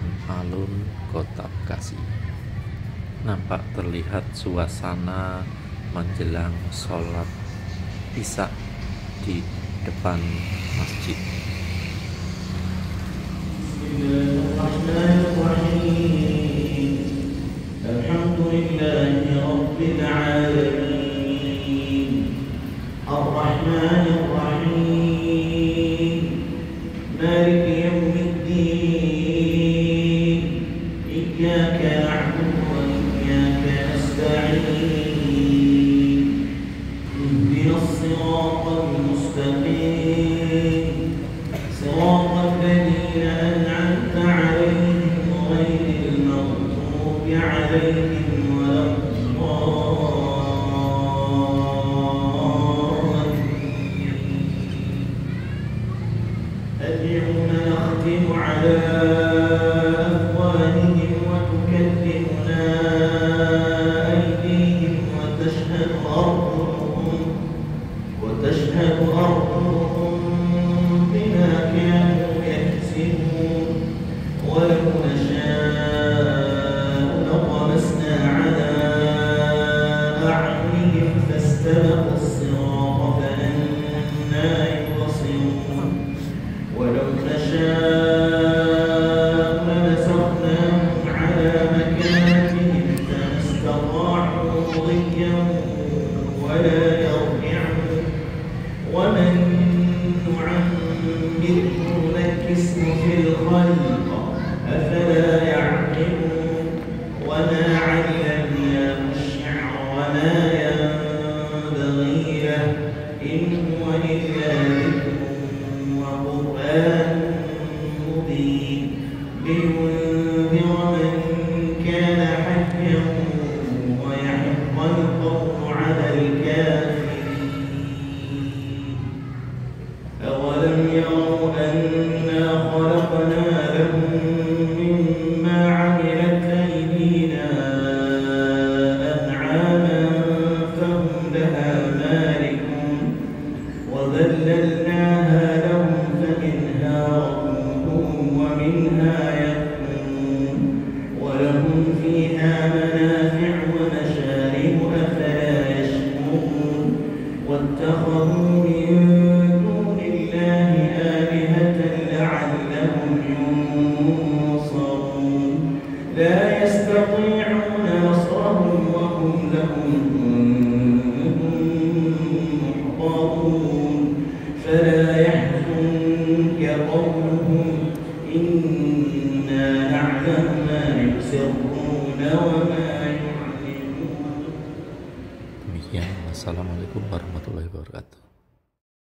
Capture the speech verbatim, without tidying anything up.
alun-alun kota Bekasi. Nampak terlihat suasana menjelang sholat Isya di depan masjid. Bismillahirrahmanirrahim. Alhamdulillahi Rabbil alamin. Ar-Rahmanir-Rahim. Maliki yawmiddin. Iyyaka na'budu wa iyyaka nasta'in. Ihdinas siratal mustaqim. Siratal ladzina an'amta 'alaihim ghairil maghdubi 'alaihim اليوم نختم على أفواههم وتكلمنا أيديهم وتشهد أرجلهم وتشهد أرجلهم بما كانوا يكسبون ولو نشاء لطمسنا على أعينهم فاستبقوا الصراط فأنى يبصرون ولو نشاء لمسخناهم على مكانتهم فما استطاعوا مضيا ولا يرجعون ومن نعمره نكسه في الخلق أفلا يعقلون وما علمناه الشعر وما ينبغي له إن هو إلا ذكر وقرآن مبين لينذر من كان حيا ويحق القول على الكافرين. أولم يروا أنا خلقنا لهم مما عملت أيدينا أنعاما فهم لها مالكون وذللناها لهم فمنها ركوبهم ومنها يأكلون ولهم فيها منافع ومشارب أفلا يشكرون واتخذوا من دون الله آلهة لعلهم ينصرون لا يستطيعون نصرهم وهم لهم محضرون فلا يحزنك قولهم إنا نعلم ما يسرون وما يعلنون. Demikian, wassalamualaikum warahmatullahi wabarakatuh.